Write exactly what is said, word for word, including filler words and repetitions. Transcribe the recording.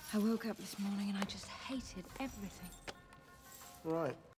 I woke up this morning and I just hated everything. Right.